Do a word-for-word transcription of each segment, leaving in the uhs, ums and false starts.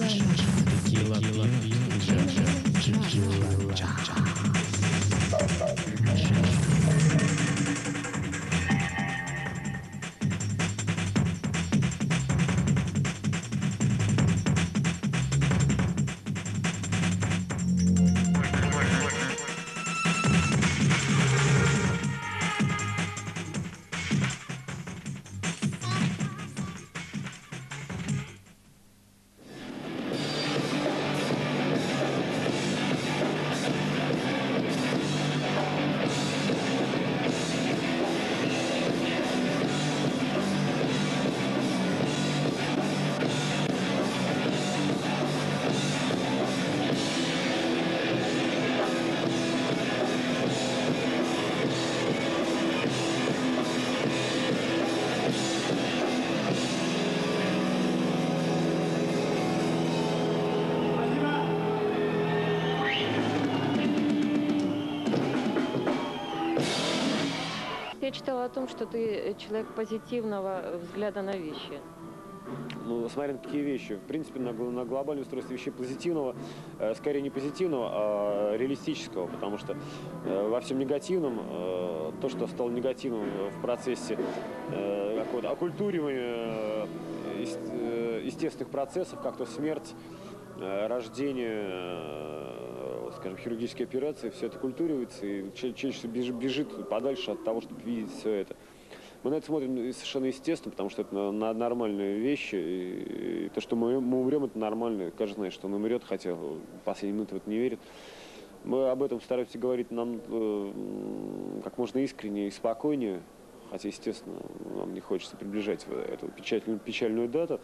Текила, Я читала о том, что ты человек позитивного взгляда на вещи. Ну, смотря на какие вещи. В принципе, на, на глобальное устройство вещей позитивного, э, скорее не позитивного, а реалистического. Потому что э, во всем негативном, э, то, что стало негативным в процессе э, какого-то оккультуривания э, э, естественных процессов, как то смерть, э, рождение, э, скажем, хирургические операции, все это культуривается, и человечество бежит, бежит подальше от того, чтобы видеть все это. Мы на это смотрим совершенно естественно, потому что это нормальные вещи. И, и то, что мы, мы умрем, это нормально. Каждый знает, что он умрет, хотя в последние минуты в это не верит. Мы об этом стараемся говорить нам э, как можно искреннее и спокойнее. Хотя, естественно, нам не хочется приближать эту печальную, печальную дату.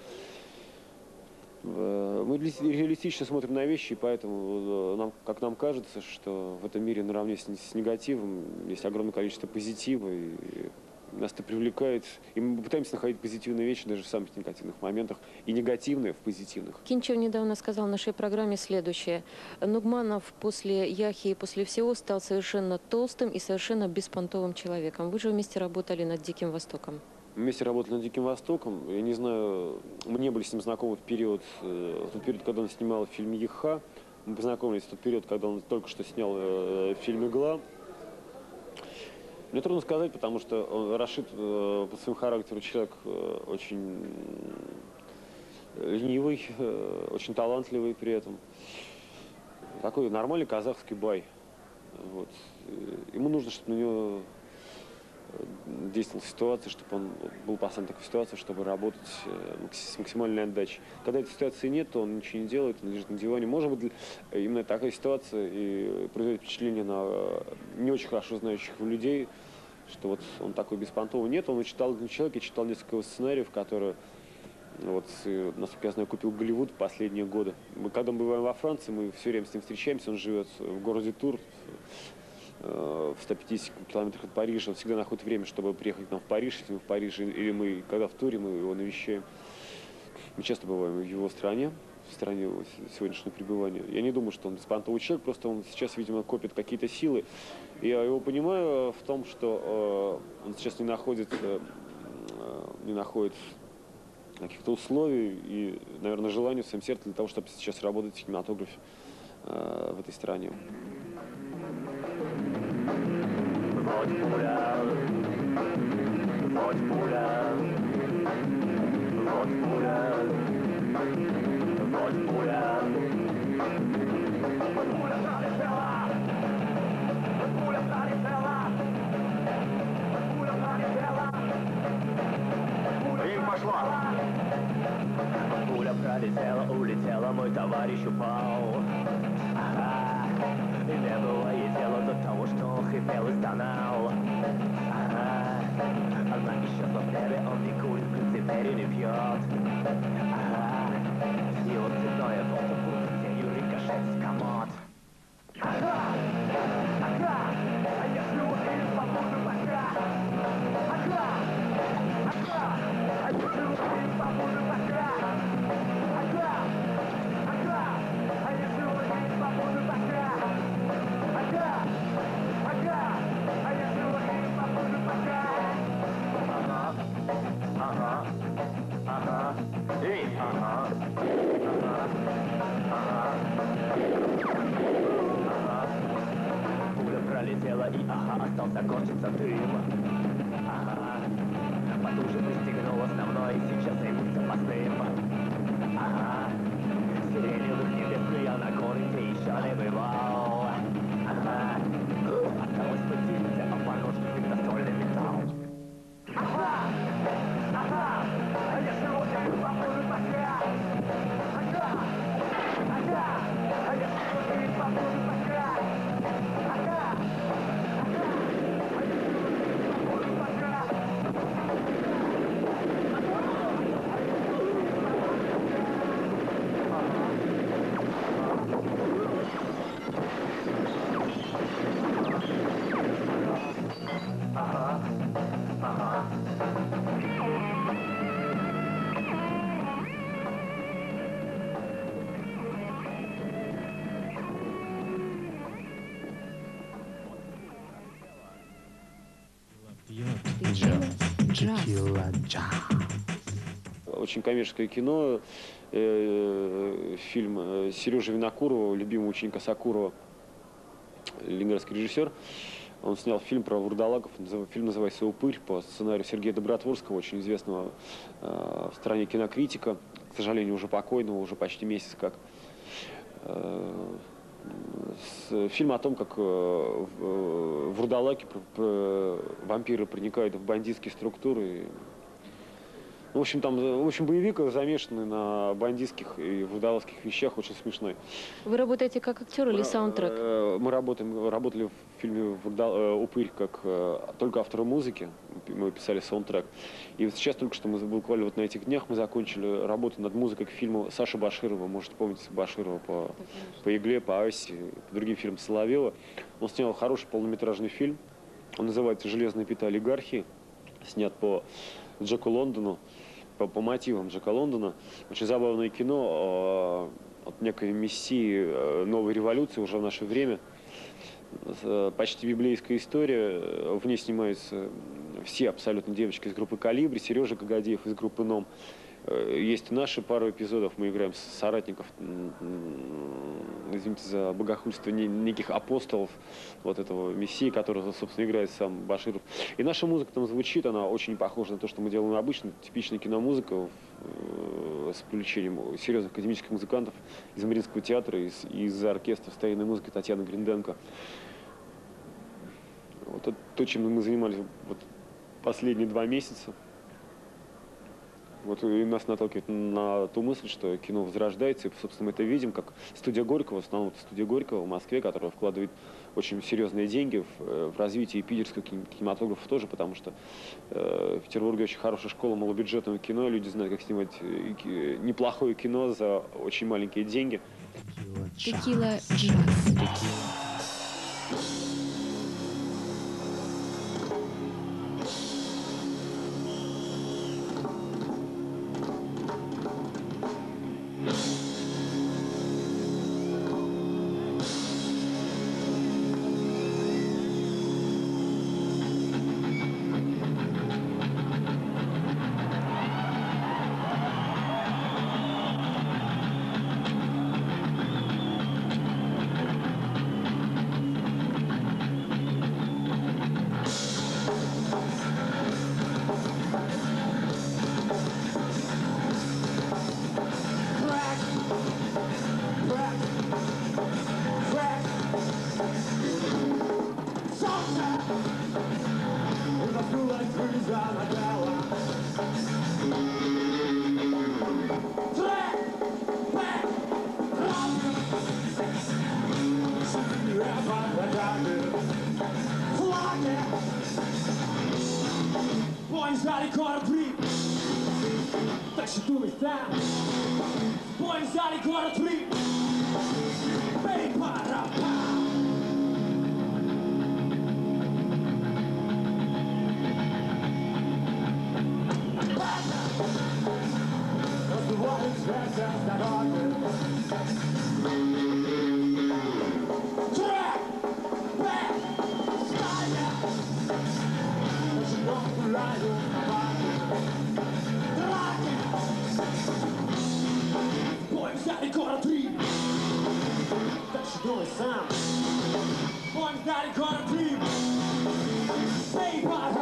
Мы реалистично смотрим на вещи, и поэтому, нам, как нам кажется, что в этом мире наравне с, с негативом есть огромное количество позитива. И, нас это привлекает, и мы пытаемся находить позитивные вещи даже в самых негативных моментах, и негативные в позитивных. Кинчев недавно сказал в нашей программе следующее. Нугманов после Яхи и после всего стал совершенно толстым и совершенно беспонтовым человеком. Вы же вместе работали над «Диким Востоком». Мы вместе работали над «Диким Востоком. Я не знаю, мы не были с ним знакомы в период, в тот период, когда он снимал фильм «Еха». Мы познакомились в тот период, когда он только что снял э, фильм «Игла». Мне трудно сказать, потому что он, Рашид э, по своему характеру человек э, очень ленивый, э, очень талантливый при этом. Такой нормальный казахский бай. Вот. Ему нужно, чтобы на него действовала ситуация, чтобы он был поставлен в такую ситуацию, чтобы работать с максимальной отдачей. Когда этой ситуации нет, то он ничего не делает, он лежит на диване. Может быть, именно такая ситуация и производит впечатление на не очень хорошо знающих людей, что вот он такой беспонтовый. Нет, он читал человек, я читал несколько сценариев, которые, вот, насколько я знаю, купил Голливуд в последние годы. Мы, когда мы бываем во Франции, мы все время с ним встречаемся, он живет в городе Тур, в ста пятидесяти километрах от Парижа. Он всегда находит время, чтобы приехать к нам в Париж, если мы в Париже, или мы, когда в туре, мы его навещаем. Мы часто бываем в его стране, в стране его сегодняшнего пребывания. Я не думаю, что он беспонтовый человек, просто он сейчас, видимо, копит какие-то силы. И я его понимаю в том, что э, он сейчас не находит, э, не находит каких-то условий и, наверное, желания в своем сердце для того, чтобы сейчас работать в кинематографе э, в этой стране. Вот пуля, вот пуля, вот пуля, вот пуля. Пуля пролетела, пуля пролетела, пуля пролетела, пуля пошло. Пуля пролетела, улетела, мой товарищ упал. Ага. И не было ей дела до того, что он хрипел и стонал. Ага. Она исчезла в небе, он не курит, теперь и не пьет. Ага. Его цветное фото будет тенью рикошет с комод. Ага. Ага. А если увидит свободу пока? Ага. Ага. А если увидит свободу пока? Ага. Ага. А если увидит свободу пока? Ага. Ага. А если увидит свободу пока? Ага. Ага. Ага. Эй, ага. и ага, остался корчиться дым. Ага, потуже пристегнул основной, сейчас займусь запасным. Ага, сиреневых небес я на Коринте еще не бывал. Ага, осталось поделиться, а поножки настольный металл. Ага, ага, а я сегодня попробую пока. Ага, ага, а я сегодня попробую пока. Ага, ага, а я сегодня попробую пока. Ага, ага. Очень коммерческое кино. Э, Фильм э, Сережи Винокурова, любимого ученика Сакурова, ленинградский режиссер. Он снял фильм про вурдалаков. назыв- Фильм называется «Упырь» по сценарию Сергея Добротворского, очень известного э, в стране кинокритика, к сожалению, уже покойного, уже почти месяц как. Э, с- Фильм о том, как э, в- э, вурдалаки, пр- пр- вампиры проникают в бандитские структуры. В общем, там, в общем, боевик замешанный на бандитских и вурдалакских вещах, очень смешной. Вы работаете как актер или Мы, саундтрек? э, Мы работаем, работали в фильме «Вурдал- э, «Упырь» как э, только авторы музыки. Мы писали саундтрек. И вот сейчас только что мы буквально вот на этих днях мы закончили работу над музыкой к фильму Саши Баширова. Можете помнить Баширова по, по «Игле», по «Асе», по другим фильмам Соловьева. Он снял хороший полнометражный фильм. Он называется «Железная пята олигархии». Снят по Джеку Лондону, по, по мотивам Джека Лондона. Очень забавное кино э, от некой мессии э, новой революции уже в наше время. Э, почти библейская история. В ней снимаются все абсолютно девочки из группы «Калибри», Сережа Кагадеев из группы «Ном». Э, Есть и наши пару эпизодов. Мы играем соратников, м, м, извините за богохульство, не- неких апостолов вот этого мессии, которого, собственно, играет сам Баширов. И наша музыка там звучит, она очень похожа на то, что мы делаем обычно. Типичная киномузыка э, с привлечением серьезных академических музыкантов из Мариинского театра, из, из оркестра старинной музыки Татьяны Гринденко. Вот это то, чем мы занимались вот последние два месяца. Вот и нас наталкивает на ту мысль, что кино возрождается, и, собственно, мы это видим, как студия Горького, в основном это студия Горького в Москве, которая вкладывает очень серьезные деньги в, э, в развитие питерского кин- кинематографа тоже, потому что э, в Петербурге очень хорошая школа малобюджетного кино, люди знают, как снимать э, ки- неплохое кино за очень маленькие деньги. Текила джаз. Взяли корабли, так что думай сам. Бой взяли корабли, бей пара. Раздувает сердце с дороги. Трек, бэк, стая. Начнем гулять. Бой взяли корабли, так что думай сам. Бой Sometimes daddy gonna dream. Say what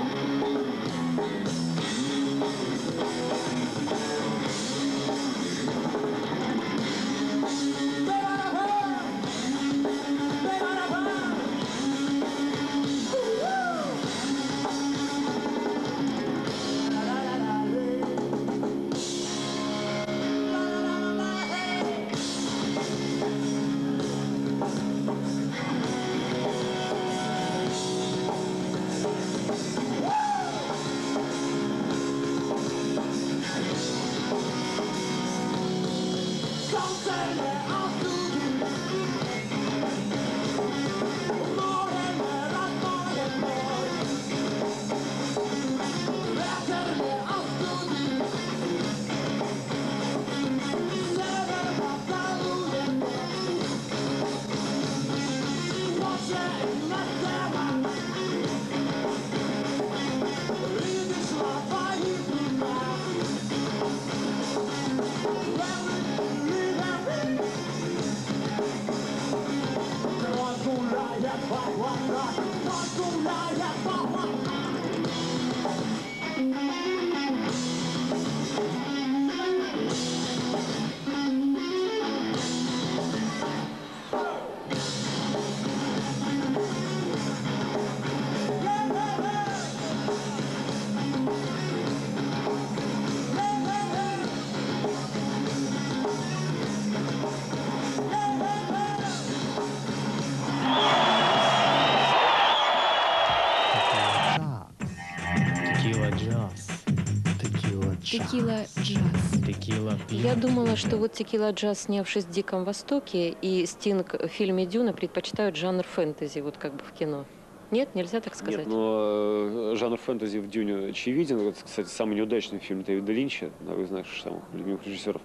Текила джаз. Текила джаз. Текила джаз. Текила Я думала, что вот Текила Джаз, снявшись в Диком Востоке, и Стинг в фильме Дюна предпочитают жанр фэнтези, вот как бы в кино. Нет, нельзя так сказать. Нет, но э, жанр фэнтези в «Дюне» очевиден. Это, кстати, самый неудачный фильм Дэвида Линча, одного из наших самых любимых режиссеров.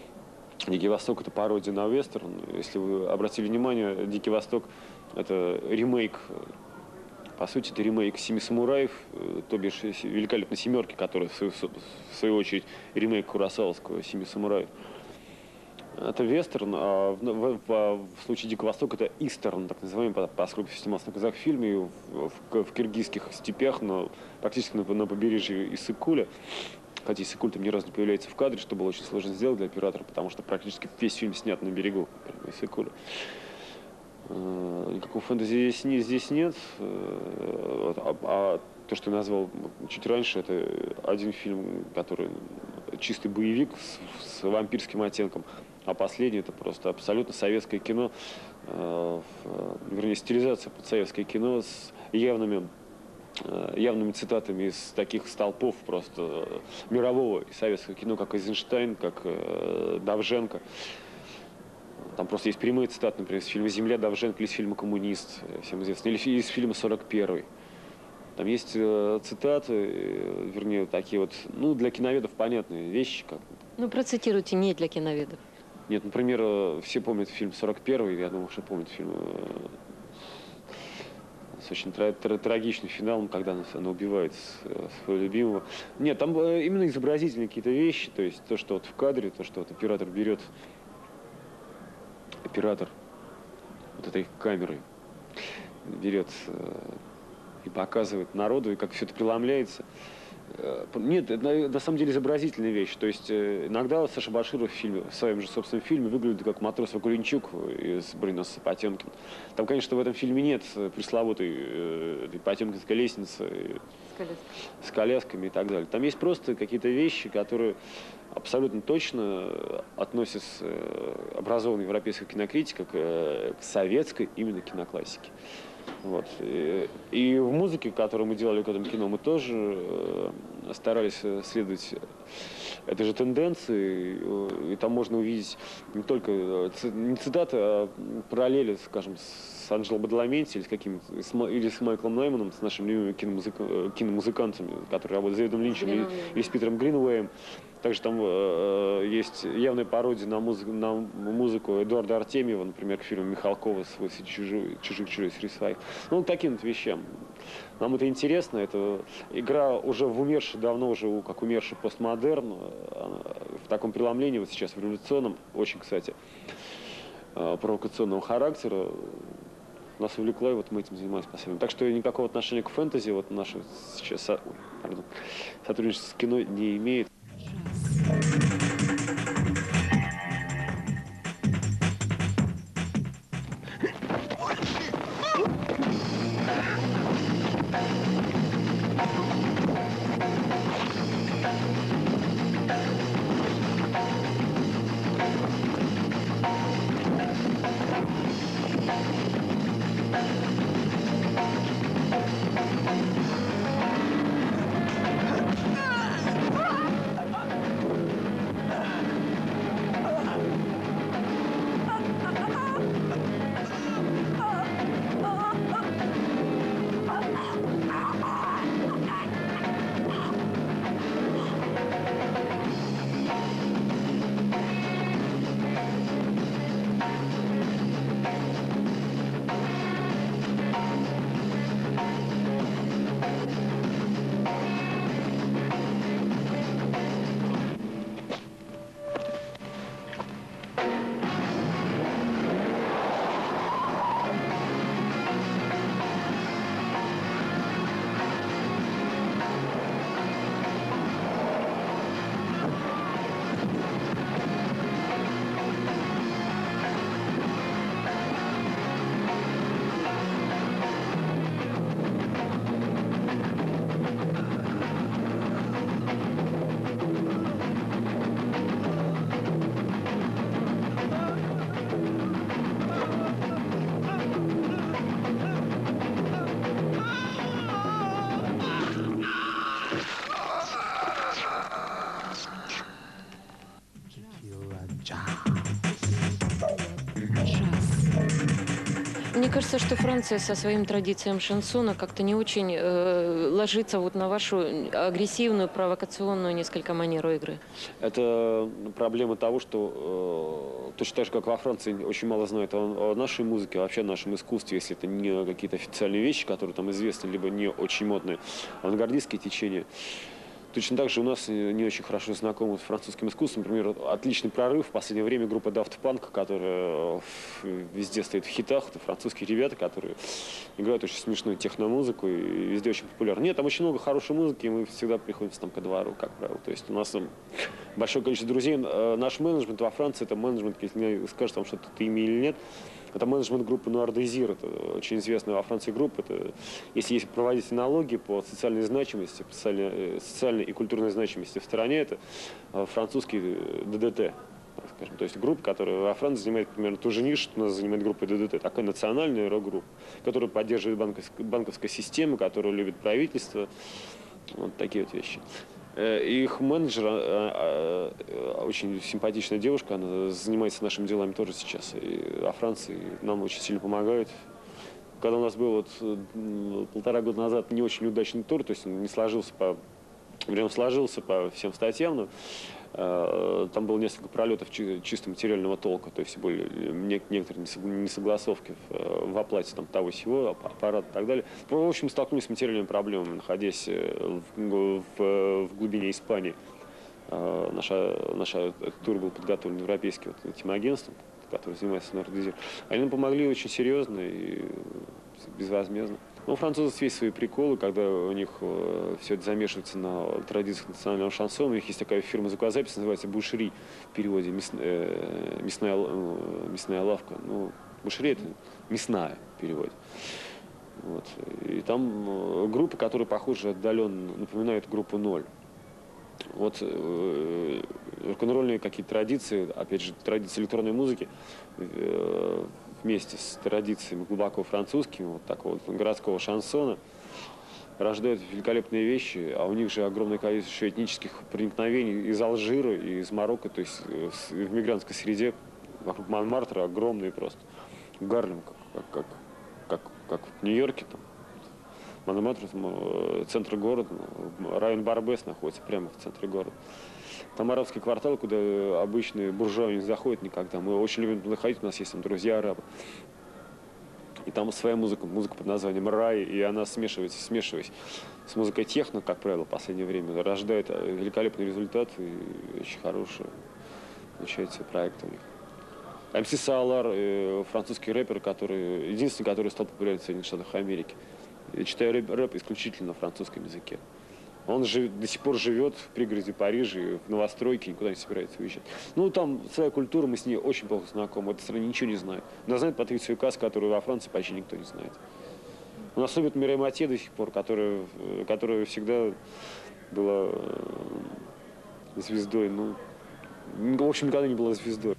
«Дикий Восток» — это пародия на вестерн. Если вы обратили внимание, «Дикий Восток» — это ремейк, по сути, это ремейк «Семи самураев», то бишь «Великолепной семерки», которая, в свою, в свою очередь, ремейк куросавовского «Семи самураев». Это вестерн, а в, в, в, в случае «Дикого Востока» это истерн, так называемый, поскольку снимался на казахфильме в, в, в киргизских степях, но практически на, на побережье Иссык-Куля. Хотя Иссык-Куль там ни разу не появляется в кадре, что было очень сложно сделать для оператора, потому что практически весь фильм снят на берегу Иссык-Куля. Никакого фэнтези здесь, здесь нет. А, а то, что я назвал чуть раньше, это один фильм, который чистый боевик с, с вампирским оттенком. А последний — это просто абсолютно советское кино, э, вернее, стилизация под советское кино с явными, э, явными цитатами из таких столпов просто мирового и советского кино, как Эйзенштейн, как э, Довженко. Там просто есть прямые цитаты, например, из фильма «Земля» Довженко, или из фильма «Коммунист», всем известно, или из фильма «сорок первый». Там есть э, цитаты, э, вернее, такие вот, ну, для киноведов понятные вещи. Как... Ну, процитируйте не для киноведов. Нет, например, все помнят фильм «сорок первый», я думаю, что помнят фильм с очень тра тра трагичным финалом, когда она, она убивает своего любимого. Нет, там именно изобразительные какие-то вещи, то есть то, что вот в кадре, то, что вот оператор берет, оператор вот этой камерой берет и показывает народу, и как все это преломляется. Нет, это на, на самом деле изобразительная вещь. То есть иногда Саша Баширов в фильме, в своем же собственном фильме выглядит как матрос Вакуленчук из «Броненосца Потемкин». Там, конечно, в этом фильме нет пресловутой э, потемкинской лестницы с, с колясками и так далее. Там есть просто какие-то вещи, которые абсолютно точно относятся образованная европейская кинокритика к, к советской именно киноклассике. Вот. И, и в музыке, которую мы делали к этому кино, мы тоже э, старались следовать этой же тенденции. И, и там можно увидеть не только не цитаты, а параллели, скажем, с Анджело Бадаламенти или с каким-то, или с Майклом Найманом, с нашими любимыми киномузыка, киномузыкантами, которые работают с Дэвидом Линчем или, или с Питером Гринуэем. Также там э, есть явная пародия на музыку, на музыку Эдуарда Артемьева, например, к фильму Михалкова «Свой среди чужих, чужих, чужих среди своих». Ну, таким вот вещам. Нам это интересно. Это игра уже в умерший, давно уже как умерший постмодерн, в таком преломлении, вот сейчас в революционном, очень, кстати, провокационного характера. нас увлекло, и вот мы этим занимаемся последним. Так что никакого отношения к фэнтези вот наше сейчас, ой, пардон, сотрудничество с кино не имеет. Мне кажется, что Франция со своим традициям шансона как-то не очень э, ложится вот на вашу агрессивную, провокационную несколько манеру игры. Это проблема того, что э, точно так же, как во Франции, очень мало знают о, о нашей музыке, вообще о нашем искусстве, если это не какие-то официальные вещи, которые там известны, либо не очень модные авангардистские течения. Точно так же у нас не очень хорошо знакомы с французским искусством. Например, отличный прорыв в последнее время группа Daft Punk, которая везде стоит в хитах. Это французские ребята, которые играют очень смешную техномузыку и везде очень популярны. Нет, там очень много хорошей музыки, и мы всегда приходимся там ко двору, как правило. То есть у нас там большое количество друзей. Наш менеджмент во Франции — это менеджмент, если мне скажут, там что-то ты имя или нет, это менеджмент группы Noir Désir, это очень известная во Франции группа. Это, если есть проводить аналогии по социальной значимости, по социальной, социальной и культурной значимости в стране, это французский ДДТ, так скажем. То есть группа, которая во Франции занимает примерно ту же нишу, что у нас занимает группа ДДТ. Такая национальная рок-группа, которая поддерживает банковская, банковская система, которая любит правительство. Вот такие вот вещи. Их менеджер, очень симпатичная девушка, она занимается нашими делами тоже сейчас. И во Франции нам очень сильно помогают. Когда у нас был вот полтора года назад не очень удачный тур, то есть он не сложился по, прям сложился по всем статьям, но э, там было несколько пролетов чисто материального толка, то есть были некоторые несогласовки в, в оплате там, того сего, аппарата и так далее. В общем, столкнулись с материальными проблемами, находясь в, в, в глубине Испании. Э, наша, наша тур был подготовлен европейским вот, этим агентством, который занимается Noir Désir. Они нам помогли очень серьезно и безвозмездно. Ну, у французов есть свои приколы, когда у них э, все это замешивается на традициях национального шансона. У них есть такая фирма звукозаписи, называется «Бушери», в переводе мяс, э, мясная, э, мясная лавка. Ну, «Бушери» — это мясная в переводе. Вот. И там э, группы, которые, похоже, отдаленно напоминают группу «Ноль». Вот э, рок-н-ролльные какие-то традиции, опять же, традиции электронной музыки, э, вместе с традициями глубоко французскими, вот такого вот городского шансона, рождают великолепные вещи, а у них же огромное количество еще этнических проникновений из Алжира и из Марокко, то есть в мигрантской среде, вокруг Монмартра огромные просто. Гарлем, как, как, как, как в Нью-Йорке, там, Монмартр, центр города, район Барбес находится прямо в центре города. Там арабский квартал, куда обычные буржуа не заходят никогда. Мы очень любим туда ходить, у нас есть там друзья арабы. И там своя музыка, музыка под названием «Рай», и она смешивается, смешиваясь с музыкой техно, как правило, в последнее время, рождает великолепный результат и очень хороший получается проект у них. эм си Салар, э, французский рэпер, который, единственный, который стал популярен в Соединенных Штатах Америки. Я читаю рэп, рэп исключительно на французском языке. Он же до сих пор живет в пригороде Парижа, в новостройке, никуда не собирается уезжать. Ну, там своя культура, мы с ней очень плохо знакомы. Эта страна ничего не знает. Она знает Патрицию Касс, которую во Франции почти никто не знает. У нас любит Мирей Матье до сих пор, которая, которая всегда была звездой. Ну, в общем, никогда не была звездой.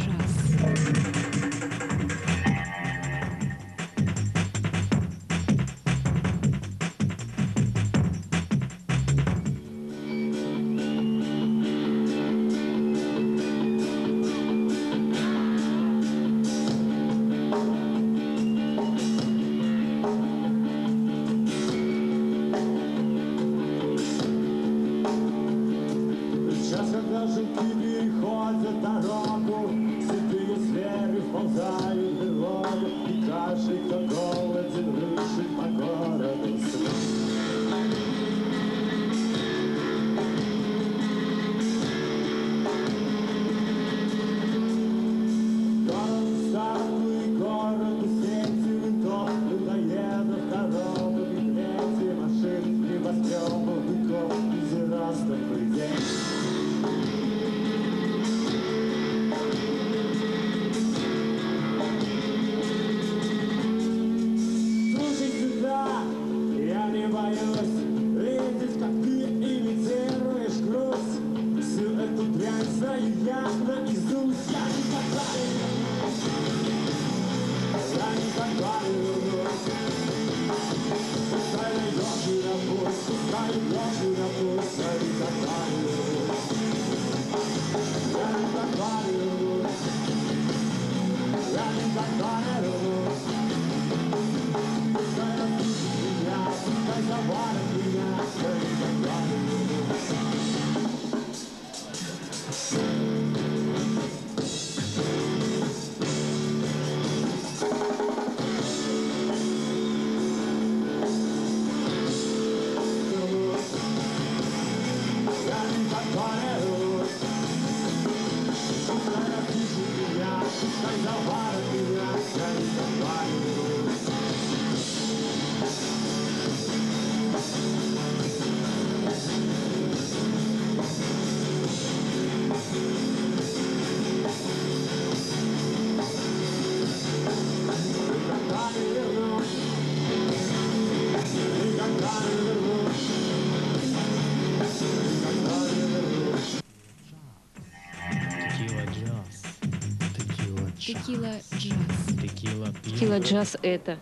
Текила джаз. Текила джаз это.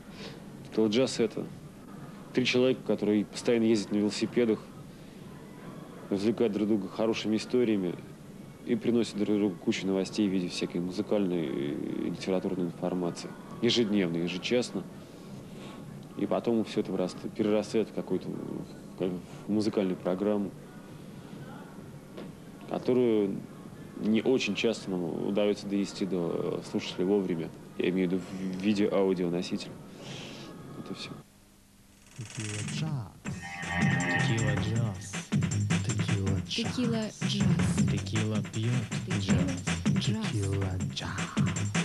Текила джаз это три человека, которые постоянно ездят на велосипедах, развлекают друг друга хорошими историями и приносят друг другу кучу новостей в виде всякой музыкальной и литературной информации. Ежедневно, ежечасно. И потом все это вырастает, перерастает в какую-то как, в музыкальную программу, которую не очень часто нам удается довести до слушателя вовремя. Я имею в виду в виде аудионосителя. Это все. Текила джаз. Текила джаз. Текила джаз. Текила пьет джаз. Джаз. Текила джаз.